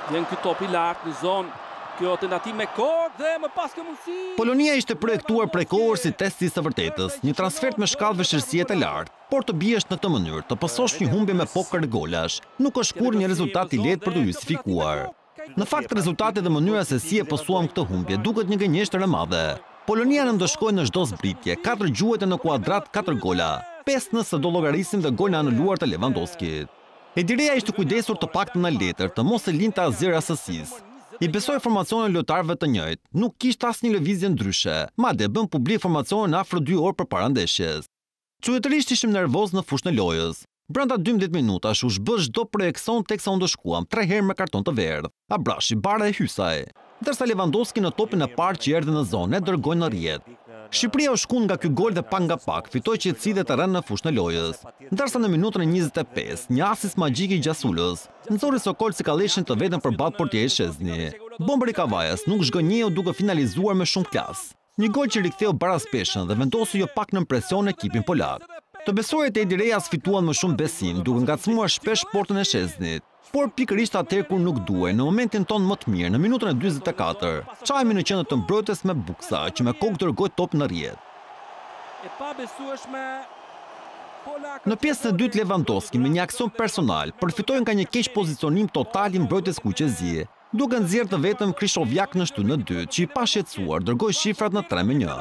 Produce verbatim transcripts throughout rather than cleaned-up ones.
Vjen ky top I lartë në zonë. Kjo tentativë me kord dhe më pas kjo mundësi. Polonia ishte projektuar prekohër si testi I së vërtetës, një transfert me shkallë vështirësie të lartë, por të biesh në këtë mënyrë, të pësosh një humbje me pokër golash, nuk është kur një rezultat I lehtë për të justifikuar. Në fakt, rezultati dhe mënyra se si e pësuam këtë humbje duket një gënjeshtër e madhe. Polonia në ndëshkoj në çdo zbritje, katër gjuhët e në kuadrat katër gola, pesë nëse do llogarisim dhe golin e anuluar të Lewandowskit. Edirea ishte kujdesur të paktën në letër, të mos e linte asgjë rastësisë. I besoi formacionin lojtarëve të njëjtë, nuk kishte asnjë lëvizje ndryshe, madje bën publik formacionin afër dy orë përpara ndeshjes. Çuetërisht ishim nervoz në fushën e lojës. Brenda dymbëdhjetë minutash u zhbë çdo projeksion teksa u ndëshkuam tre herë me karton të verdh. Abrashi, Bara e Hysaj. Ndërsa Lewandowski në topin e parë që erdhi në zonë e dërgoi në rrjet. Shqipëria u shkon nga ky gol dhe pak nga pak fitoi qetësi dhe terren në fushën e lojës. Ndërsa në minutën e njëzet e pesë, një asist magjik I Gjasulës, nxori Sokol Sikalleshin të vetëm përballë portierit Szczesni. Bombëri Kavajas nuk zgënjeu duke finalizuar me shumë klasë. Një gol që riktheu Baraspeshën dhe vendosi jo pak në presion ekipin polak. Të besuarit e Edirejas fituan më shumë besim, duke ngacmuar shpesh portën e Szczesnit. Por pikërisht atëherë kur nuk duhej, në momentin ton më të mirë, në minutën e dyzet e katër, çajmi në qendër të mbrojtjes me Buksa, që me kokë dërgoi top në rrjet. E pabesueshme Në pjesën e dytë Lewandowski me një aksion personal përfitoi nga një keq pozicionim total I mbrojtjes kuqezie, duke nxjerrë të vetëm Krychowiak në shtynën e dytë, që I pa shqetësuar, dërgoi shifrat në tre me një.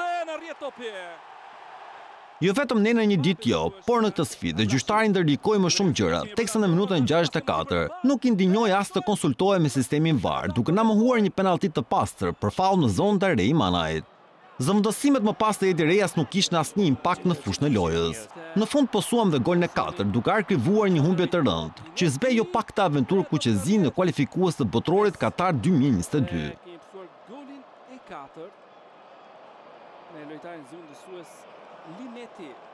Jo vetëm ne në një ditë jo, por në këtë sfidë dhe gjyqtari ndërlikoi më shumë gjëra, teksa në minutën e gjashtëdhjetë e katër nuk I ndinjoi as të konsultohej me sistemin V A R, duke na mohuar një penallti të pastër për faull në zonën të re I Manajit. Zëvendësimet më pas të Edirejas nuk kishin asnjë impakt në fushën e lojës. Në fund posuam dhe golin e katërt, duke arkivuar një humbje të rëndë, që zbej jo pak të aventurë kuqezi në kualifikues të botrorit Katar dy mijë e njëzet e dy. Me lojtarin zyrtësues Lineti.